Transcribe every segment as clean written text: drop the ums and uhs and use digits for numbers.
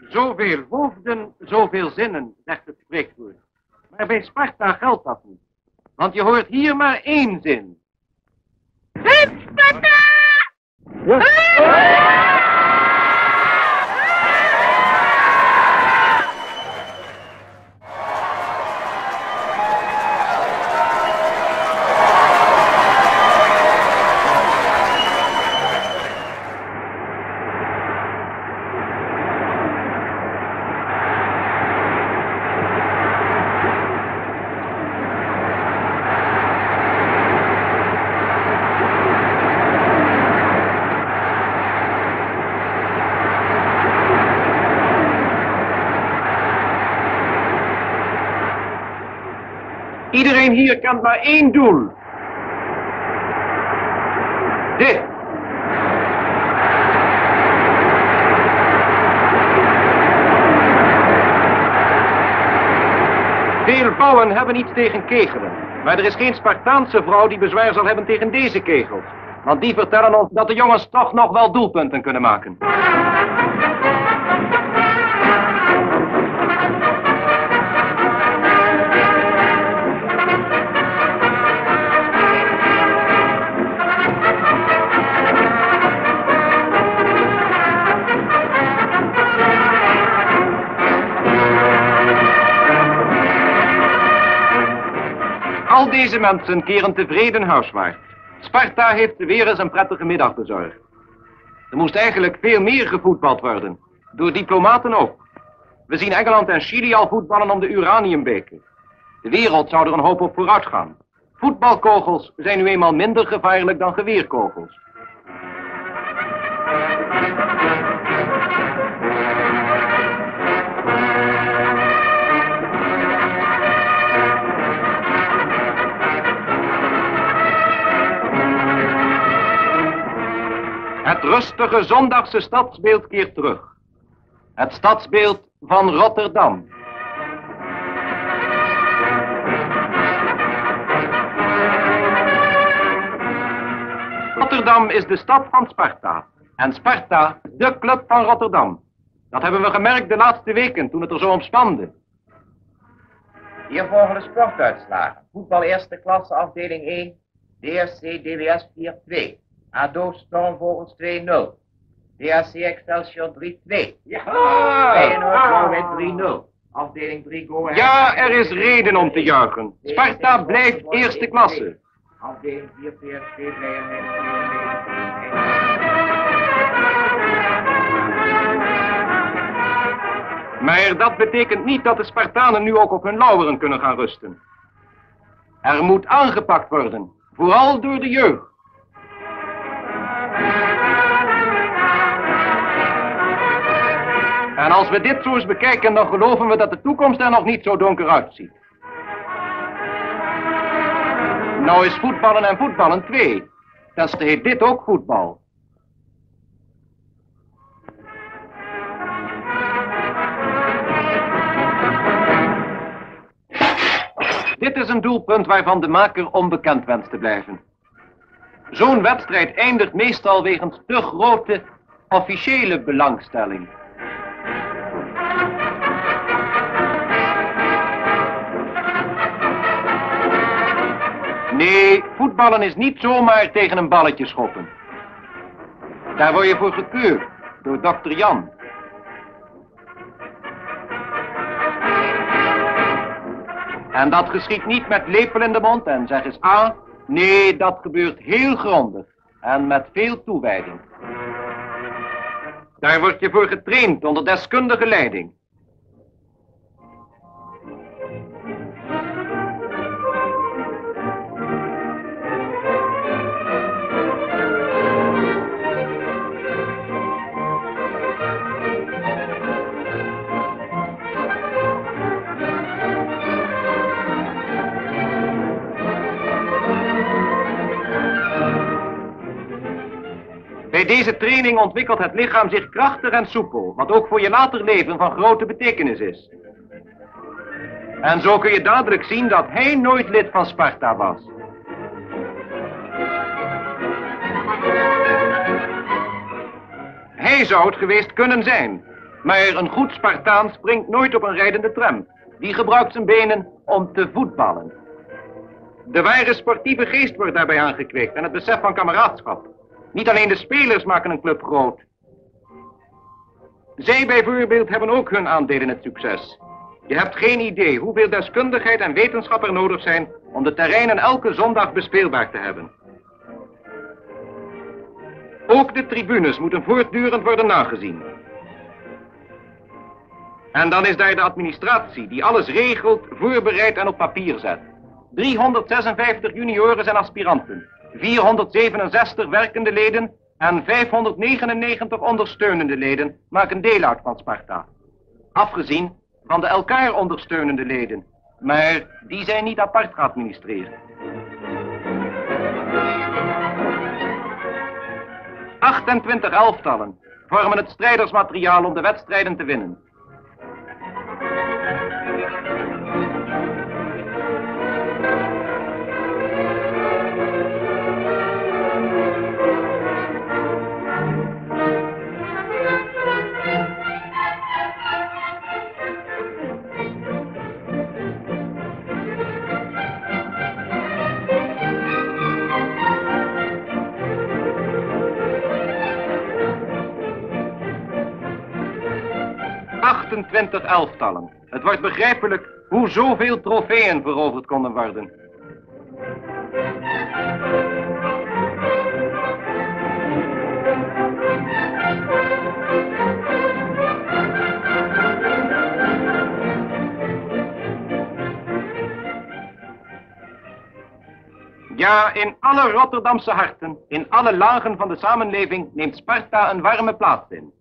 Zoveel hoofden, zoveel zinnen, zegt het spreekwoord. Maar bij Sparta geldt dat niet. Want je hoort hier maar één zin. Het Sparta! Iedereen hier kent maar één doel. Dit. Veel vrouwen hebben iets tegen kegelen. Maar er is geen Spartaanse vrouw die bezwaar zal hebben tegen deze kegels. Want die vertellen ons dat de jongens toch nog wel doelpunten kunnen maken. Al deze mensen keren tevreden huiswaarts. Sparta heeft weer eens een prettige middag bezorgd. Er moest eigenlijk veel meer gevoetbald worden. Door diplomaten ook. We zien Engeland en Chili al voetballen om de uraniumbeker. De wereld zou er een hoop op vooruit gaan. Voetbalkogels zijn nu eenmaal minder gevaarlijk dan geweerkogels. Het rustige zondagse stadsbeeld keert terug. Het stadsbeeld van Rotterdam. Rotterdam is de stad van Sparta. En Sparta de club van Rotterdam. Dat hebben we gemerkt de laatste weken toen het er zo om spande. Hier volgen de sportuitslagen. Voetbal eerste klasse afdeling 1. DSC DWS 4-2. ADO Stormvogels 2-0. DHC Excelsior 3-2. Ja! Feyenoord 3-0. Afdeling 3 Go Ahead. Ja, er is reden om te juichen. Sparta blijft eerste klasse. Afdeling 4 PSV Blijermeer 2-2. Maar dat betekent niet dat de Spartanen nu ook op hun lauweren kunnen gaan rusten. Er moet aangepakt worden, vooral door de jeugd. En als we dit zo eens bekijken, dan geloven we dat de toekomst er nog niet zo donker uitziet. Nou is voetballen en voetballen twee. Tenslotte heet dit ook voetbal. Dit is een doelpunt waarvan de maker onbekend wenst te blijven. Zo'n wedstrijd eindigt meestal wegens te grote officiële belangstelling. Nee, voetballen is niet zomaar tegen een balletje schoppen. Daar word je voor gekeurd door dokter Jan. En dat geschiet niet met lepel in de mond en zeg eens A. Nee, dat gebeurt heel grondig en met veel toewijding. Daar word je voor getraind onder deskundige leiding. Bij deze training ontwikkelt het lichaam zich krachtig en soepel, wat ook voor je later leven van grote betekenis is. En zo kun je dadelijk zien dat hij nooit lid van Sparta was. Hij zou het geweest kunnen zijn, Maar een goed Spartaan springt nooit op een rijdende tram. Die gebruikt zijn benen om te voetballen. De ware sportieve geest wordt daarbij aangekweekt en het besef van kameraadschap. Niet alleen de spelers maken een club groot. Zij bijvoorbeeld hebben ook hun aandeel in het succes. Je hebt geen idee hoeveel deskundigheid en wetenschap er nodig zijn om de terreinen elke zondag bespeelbaar te hebben. Ook de tribunes moeten voortdurend worden nagezien. En dan is daar de administratie die alles regelt, voorbereidt en op papier zet. 356 junioren en aspiranten, 467 werkende leden en 599 ondersteunende leden maken deel uit van Sparta. Afgezien van de elkaar ondersteunende leden, maar die zijn niet apart geadministreerd. 28 elftallen vormen het strijdersmateriaal om de wedstrijden te winnen. Elftallen. Het wordt begrijpelijk hoe zoveel trofeeën veroverd konden worden. Ja, in alle Rotterdamse harten, in alle lagen van de samenleving neemt Sparta een warme plaats in.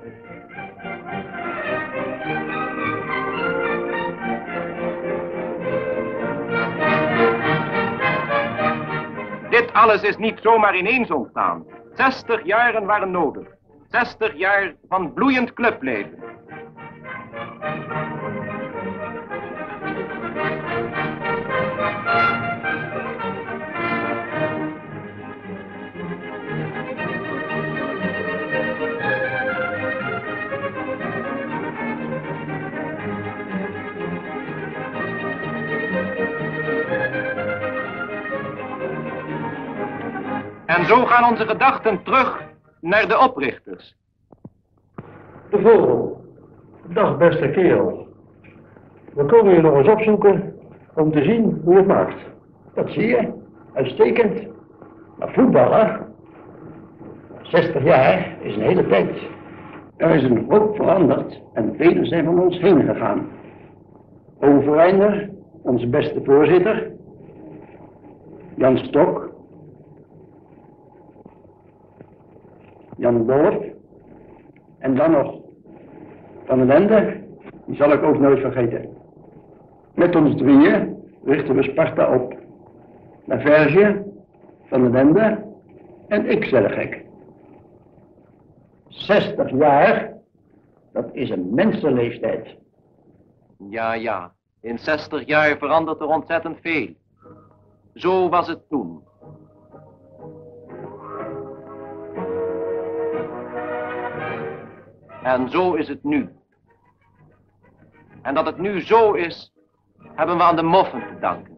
Dit alles is niet zomaar ineens ontstaan. 60 jaren waren nodig. 60 jaar van bloeiend clubleven. En zo gaan onze gedachten terug naar de oprichters. De vogel. Dag beste kerel. We komen je nog eens opzoeken om te zien hoe het maakt. Dat zie je. Uitstekend. Maar voetballen, 60 jaar is een hele tijd. Er is een hoop veranderd en velen zijn van ons heen gegaan. Overeinder, onze beste voorzitter. Jan Stok. Jan Dolf. En dan nog Van den Ende, die zal ik ook nooit vergeten. Met ons drieën richten we Sparta op. Laverge, Van den Ende en ik Zellegek. 60 jaar, dat is een mensenleeftijd. Ja. In 60 jaar verandert er ontzettend veel. Zo was het toen. En zo is het nu. En dat het nu zo is, hebben we aan de moffen te danken.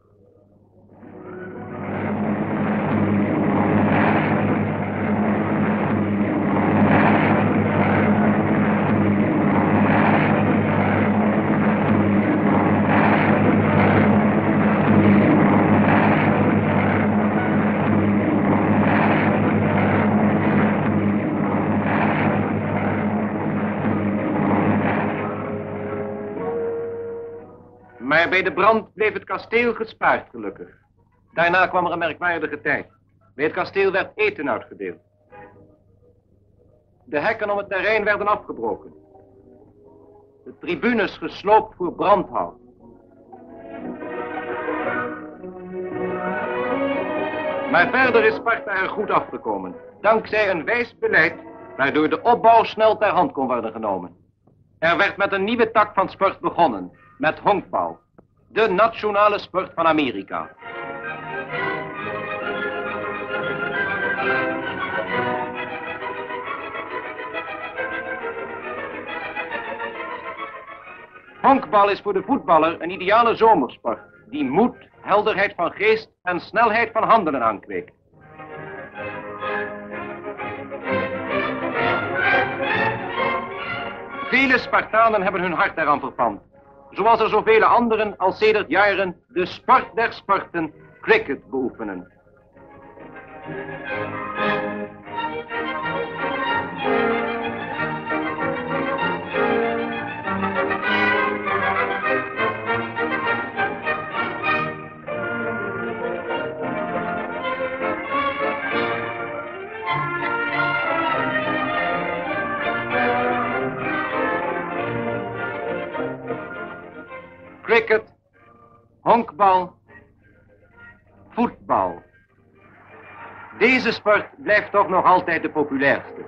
Maar bij de brand bleef het kasteel gespaard, gelukkig. Daarna kwam er een merkwaardige tijd. Bij het kasteel werd eten uitgedeeld. De hekken om het terrein werden afgebroken. De tribunes gesloopt voor brandhout. Maar verder is Sparta er goed afgekomen. Dankzij een wijs beleid, waardoor de opbouw snel ter hand kon worden genomen. Er werd met een nieuwe tak van sport begonnen, met honkbal. De nationale sport van Amerika. Honkbal is voor de voetballer een ideale zomersport die moed, helderheid van geest en snelheid van handelen aankweekt. Vele Spartanen hebben hun hart eraan verpand, zoals er zoveel anderen al sedert jaren de sport der sporten, cricket, beoefenen. Cricket, honkbal, voetbal. Deze sport blijft toch nog altijd de populairste.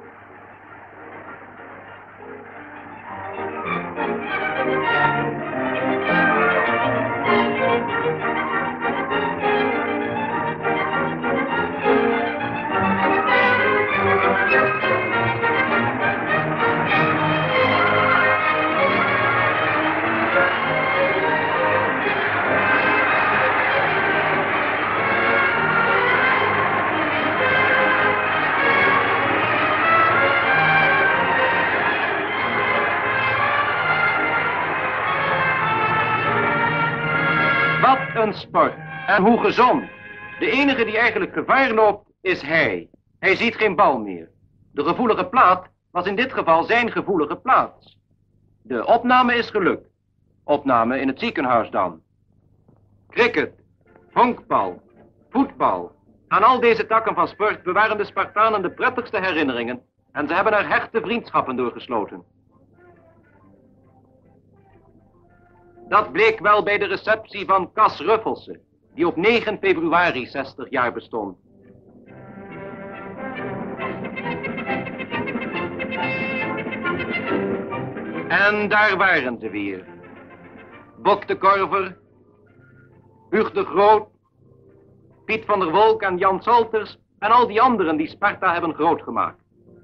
Wat een sport. En hoe gezond. De enige die eigenlijk gevaar loopt, is hij. Hij ziet geen bal meer. De gevoelige plaat was in dit geval zijn gevoelige plaats. De opname is gelukt. Opname in het ziekenhuis dan. Cricket, honkbal, voetbal. Aan al deze takken van sport bewaren de Spartanen de prettigste herinneringen en ze hebben er hechte vriendschappen door gesloten. Dat bleek wel bij de receptie van Cas Ruffelse, die op 9 februari 60 jaar bestond. En daar waren ze weer. Bok de Korver, Huug de Groot, Piet van der Wolk en Jan Salters en al die anderen die Sparta hebben grootgemaakt.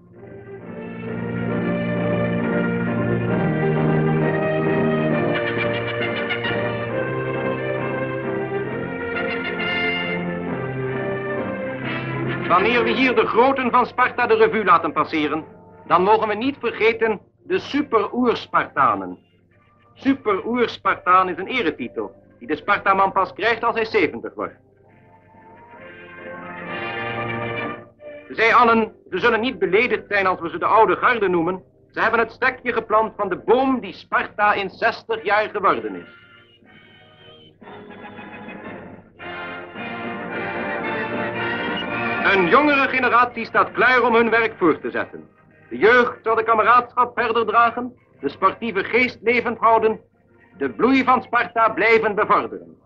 Wanneer we hier de groten van Sparta de revue laten passeren, dan mogen we niet vergeten de super-oer-Spartanen. Super-oer-Spartaan is een eretitel die de Spartaman pas krijgt als hij 70 wordt. Zij allen, ze zullen niet beledigd zijn als we ze de oude garde noemen. Ze hebben het stekje geplant van de boom die Sparta in 60 jaar geworden is. Een jongere generatie staat klaar om hun werk voor te zetten. De jeugd zal de kameraadschap verder dragen, de sportieve geest levend houden, de bloei van Sparta blijven bevorderen.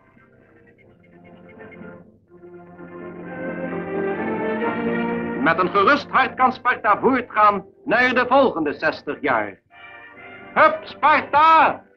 Met een gerust hart kan Sparta voortgaan naar de volgende 60 jaar. Hup, Sparta!